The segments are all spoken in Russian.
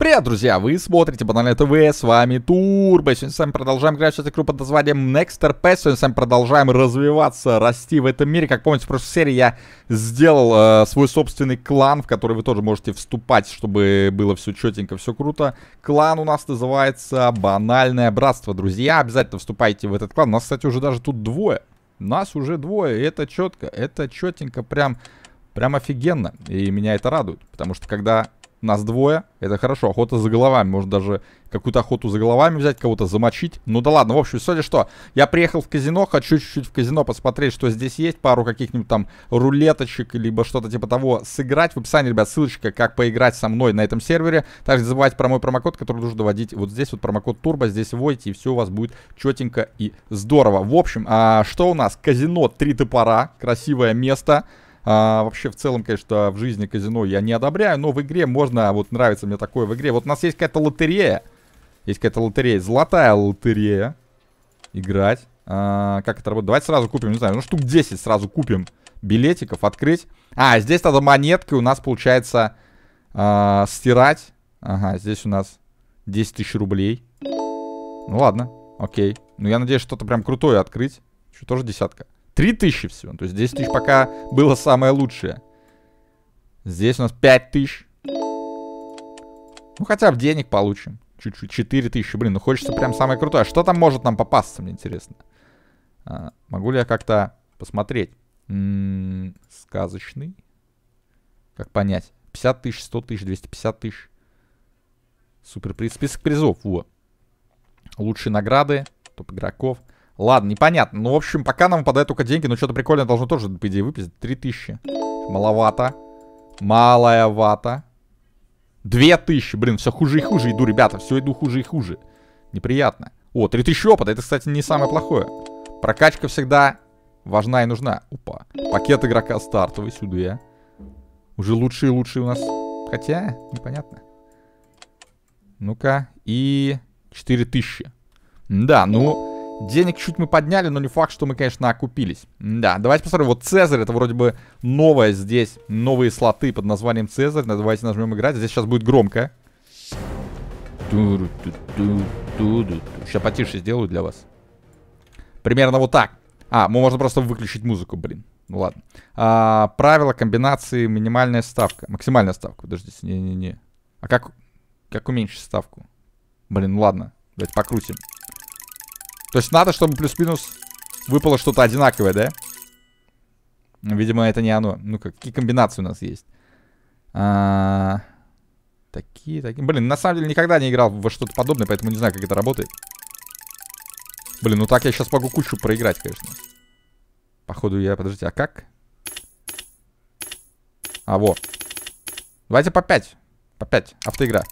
Привет, друзья! Вы смотрите Банальное ТВ, с вами Турбо. Сегодня с вами продолжаем играть в эту игру под названием Next RP. Сегодня с вами продолжаем развиваться, расти в этом мире. Как помните, в прошлой серии я сделал свой собственный клан, в который вы тоже можете вступать, чтобы было все четенько, все круто. Клан у нас называется Банальное Братство, друзья. Обязательно вступайте в этот клан. У нас, кстати, уже даже тут двое. Нас уже двое, и это четко, это четенько, прям офигенно. И меня это радует, потому что когда нас двое, это хорошо, охота за головами. Может даже какую-то охоту за головами взять, кого-то замочить. Ну да ладно, в общем, сегодня что? Я приехал в казино, хочу чуть-чуть в казино посмотреть, что здесь есть. Пару каких-нибудь там рулеточек, либо что-то типа того сыграть. В описании, ребят, ссылочка, как поиграть со мной на этом сервере. Также не забывайте про мой промокод, который нужно вводить вот здесь, вот промокод Турбо. Здесь вводите, и все у вас будет четенько и здорово. В общем, что у нас? Казино Три Топора, красивое место. Вообще, в целом, конечно, в жизни казино я не одобряю, но в игре можно, вот нравится мне такое в игре. Вот у нас есть какая-то лотерея. Есть какая-то лотерея, золотая лотерея. Играть. Как это работает? Давайте сразу купим, не знаю, ну штук 10 сразу купим билетиков, открыть. Здесь надо монетки у нас, получается, стирать. Ага, здесь у нас 10 тысяч рублей. Ну ладно, окей. Ну я надеюсь, что-то прям крутое открыть. Еще тоже десятка. 3000 всего. То есть 10 тысяч пока было самое лучшее. Здесь у нас 5000. Ну, хотя бы денег получим. Чуть-чуть. 4000. Блин, ну хочется прям самое крутое. А что там может нам попасться, мне интересно? Могу ли я как-то посмотреть? Сказочный. Как понять? 50 тысяч, 100 тысяч, 250 тысяч. Супер приз. Список призов. Во. Лучшие награды. Топ игроков. Ладно, непонятно. Ну, в общем, пока нам выпадают только деньги, но что-то прикольное должно тоже, по идее, выпасть. 3000. Маловато. Малая вата. 2000. Блин, все хуже и хуже иду, ребята. Все иду хуже и хуже. Неприятно. О, 3000 опыта. Это, кстати, не самое плохое. Прокачка всегда важна и нужна. Опа. Пакет игрока стартовый сюда. Уже лучшие и лучшие у нас. Хотя, непонятно. Ну-ка. И 4000. Да, ну... Денег чуть мы подняли, но не факт, что мы, конечно, окупились. Да, давайте посмотрим. Вот Цезарь, это вроде бы новое здесь. Новые слоты под названием Цезарь. Давайте нажмем играть. Здесь сейчас будет громко. Сейчас потише сделаю для вас. Примерно вот так. Можно просто выключить музыку, блин. Ну ладно. Правила комбинации, минимальная ставка. Максимальная ставка, подождите. Не-не-не. А как уменьшить ставку? Блин, ну ладно. Давайте покрутим. То есть надо, чтобы плюс-минус выпало что-то одинаковое, да? Видимо, это не оно. Ну, какие комбинации у нас есть? Такие. Блин, на самом деле никогда не играл во что-то подобное, поэтому не знаю, как это работает. Блин, ну так я сейчас могу кучу проиграть, конечно. Походу я... Подождите, а как? Вот. Давайте по 5. По 5. Автоигра.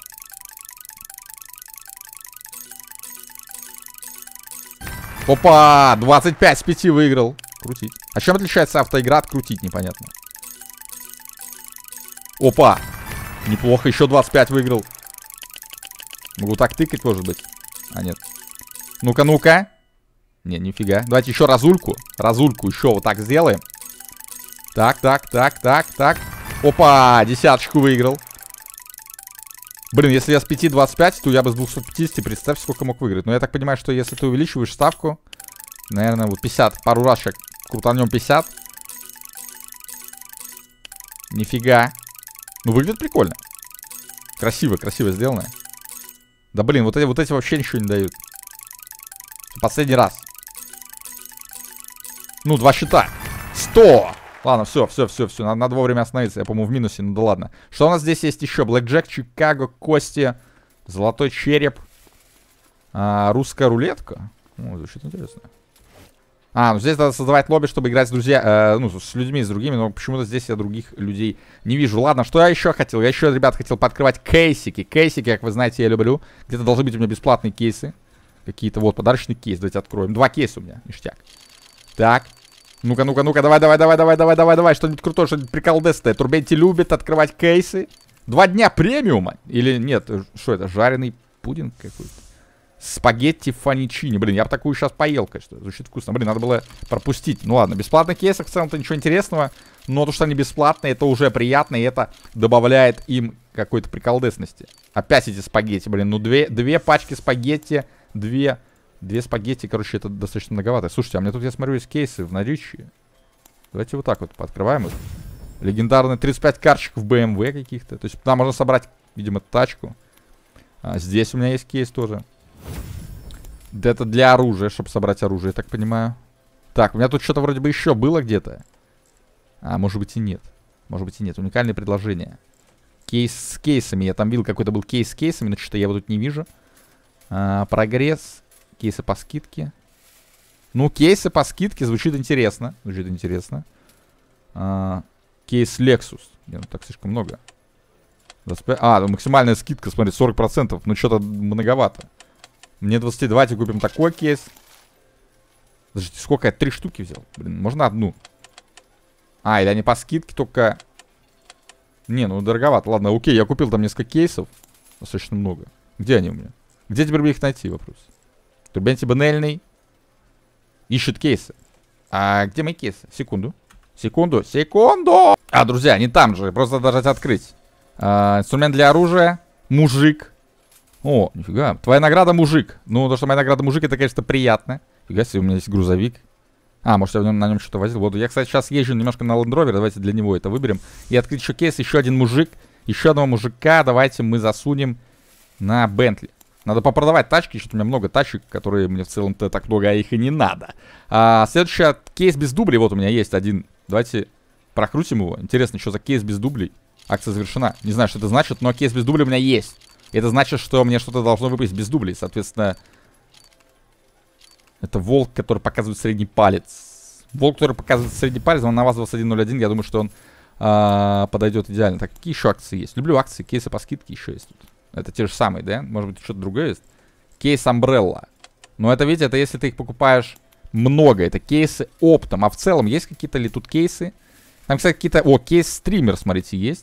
Опа! 25 с 5 выиграл. Крутить. А чем отличается автоигра от крутить, непонятно. Опа! Неплохо, еще 25 выиграл. Могу так тыкать, может быть. Нет. Ну-ка, ну-ка. Не, нифига. Давайте еще разульку. Разульку еще вот так сделаем. Так. Опа! Десяточку выиграл. Блин, если я с 5 25, то я бы с 250, представь, сколько мог выиграть. Но я так понимаю, что если ты увеличиваешь ставку, наверное, вот 50, пару раз сейчас крутанем 50. Нифига. Ну, выглядит прикольно. Красиво сделано. Да, блин, вот эти вообще ничего не дают. Последний раз. Ну, 2 счета. 100! Ладно, все. Надо вовремя остановиться. Я, по-моему, в минусе. Ну да ладно. Что у нас здесь есть еще? Блэкджек, Чикаго, кости, золотой череп, русская рулетка. Звучит интересно. Ну здесь надо создавать лобби, чтобы играть с друзьями, с людьми, с другими. Но почему-то здесь я других людей не вижу. Ладно, что я еще хотел? Я еще, ребят, хотел пооткрывать кейсики. Кейсики, как вы знаете, я люблю. Где-то должны быть у меня бесплатные кейсы. Какие-то, вот, подарочный кейс. Давайте откроем. 2 кейса у меня, ништяк. Так. Ну-ка, давай, что-нибудь крутое, что-нибудь приколдестое. Турбенти любит открывать кейсы. 2 дня премиума. Или нет, что это, жареный пудинг какой-то? Спагетти фаничини. Блин, я бы такую сейчас поел, конечно. Звучит вкусно. Блин, надо было пропустить. Ну ладно, бесплатных кейсов в целом-то ничего интересного. Но то, что они бесплатные, это уже приятно, и это добавляет им какой-то приколдесности. Опять эти спагетти, блин, ну две пачки спагетти, две спагетти, короче, это достаточно многовато. Слушайте, а мне тут, я смотрю, есть кейсы в наличии. Давайте вот так вот пооткрываем их. Легендарные 35 карточек в BMW каких-то. То есть там можно собрать, видимо, тачку. Здесь у меня есть кейс тоже. Да, это для оружия, чтобы собрать оружие, я так понимаю. Так, у меня тут что-то вроде бы еще было где-то. А, может быть и нет. Может быть и нет. Уникальные предложения. Кейс с кейсами. Я там видел, какой-то был кейс с кейсами, но что-то я его тут не вижу. Прогресс. Кейсы по скидке. Ну, кейсы по скидке звучит интересно. Звучит интересно. Кейс Lexus. Нет, ну так слишком много. 25... ну максимальная скидка, смотри, 40%. Ну, что-то многовато. Мне 20. Давайте купим такой кейс. Подождите, сколько я? 3 штуки взял. Блин, можно одну. Или они по скидке только... Не, ну дороговато. Ладно, окей, я купил там несколько кейсов. Достаточно много. Где они у меня? Где теперь мне их найти, вопрос? Турбенти Банельный ищет кейсы. А где мои кейсы? Секунду. Секунду. Друзья, они там же. Просто должны открыть. Инструмент для оружия. Мужик. О, нифига. Твоя награда мужик. Ну, то, что моя награда мужик, это, конечно, приятно. Фига себе, у меня есть грузовик. Может, я на нем что-то возил. Вот, я, кстати, сейчас езжу немножко на Land Rover. Давайте для него это выберем. И открыть еще кейс. Еще один мужик. Еще одного мужика. Давайте мы засунем на Бентли. Надо попродавать тачки. Что-то у меня много тачек, которые мне в целом-то так много, а их и не надо. Следующий кейс без дублей. Вот у меня есть один. Давайте прокрутим его. Интересно, что за кейс без дублей. Акция завершена. Не знаю, что это значит, но кейс без дублей у меня есть. Это значит, что мне что-то должно выпасть без дублей. Соответственно, это волк, который показывает средний палец. Волк, который показывает средний палец, он на вас 21.01. Я думаю, что он подойдет идеально. Так, какие еще акции есть? Люблю акции, кейсы по скидке еще есть тут. Это те же самые, да? Может быть, что-то другое есть? Кейс Umbrella. Но это, видите, это если ты их покупаешь много. Это кейсы оптом. А в целом, есть какие-то ли тут кейсы? Там, кстати, какие-то... О, кейс стример, смотрите, есть.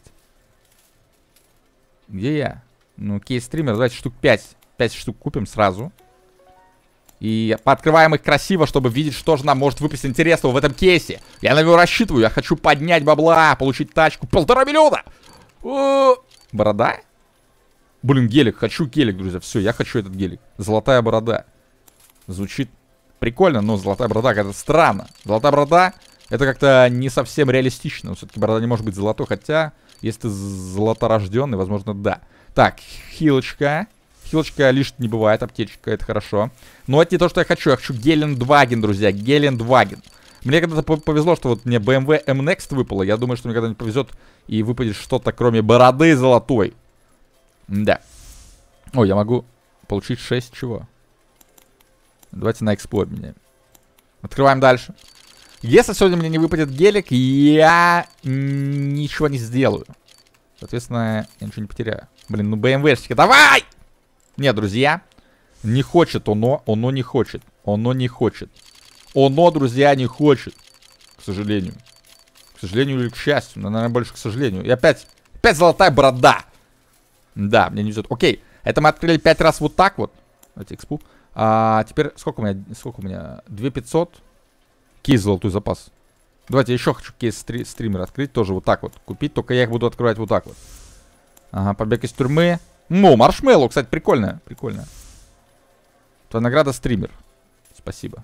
Где я? Ну, кейс стример, давайте штук 5. 5 штук купим сразу. И пооткрываем их красиво, чтобы видеть, что же нам может выпасть интересного в этом кейсе. Я на него рассчитываю. Я хочу поднять бабла, получить тачку. 1,5 миллиона! Борода? Блин, гелик. Хочу гелик, друзья. Все, я хочу этот гелик. Золотая борода. Звучит прикольно, но золотая борода как-то странно. Золотая борода, это как-то не совсем реалистично. Все-таки борода не может быть золотой. Хотя, если ты золоторожденный, возможно, да. Так, хилочка. Хилочка лишь не бывает, аптечка, это хорошо. Но это не то, что я хочу. Я хочу Гелендваген, друзья. Гелендваген. Мне когда-то повезло, что вот мне BMW M-Next выпало. Я думаю, что мне когда-нибудь повезет и выпадет что-то, кроме бороды золотой. Да. О, я могу получить 6 чего. Давайте на Explore меняем. Открываем дальше. Если сегодня мне не выпадет гелик, я ничего не сделаю. Соответственно, я ничего не потеряю. Блин, ну BMW-шечка, давай! Нет, друзья, не хочет оно не хочет. Оно не хочет. Оно, друзья, не хочет. К сожалению. К сожалению или к счастью. Но, наверное, больше к сожалению. И опять золотая борода. Да, мне не везет. Окей, это мы открыли 5 раз вот так вот. Давайте экспу. Теперь сколько у меня? 2500. Кейс золотой запас. Давайте я еще хочу кейс стример открыть. Тоже вот так вот купить. Только я их буду открывать вот так вот. Ага, побег из тюрьмы. Ну, маршмеллоу, кстати, прикольная. Прикольная. Твоя награда стример. Спасибо.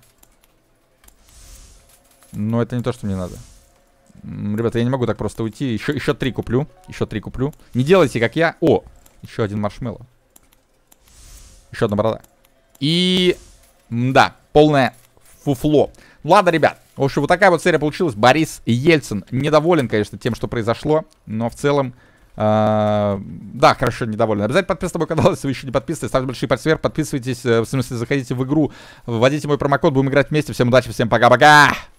Но это не то, что мне надо. Ребята, я не могу так просто уйти. Еще 3 куплю. Еще 3 куплю. Не делайте, как я. О, еще один маршмеллоу. Еще одна борода. И... да, полное фуфло. Ладно, ребят. В общем, вот такая вот серия получилась. Борис Ельцин недоволен, конечно, тем, что произошло. Но в целом... да, хорошо, недоволен. Обязательно подписывайтесь на мой канал, если вы еще не подписаны. Ставьте большие пальцы вверх, подписывайтесь. В смысле, заходите в игру, вводите мой промокод, будем играть вместе. Всем удачи, всем пока-пока.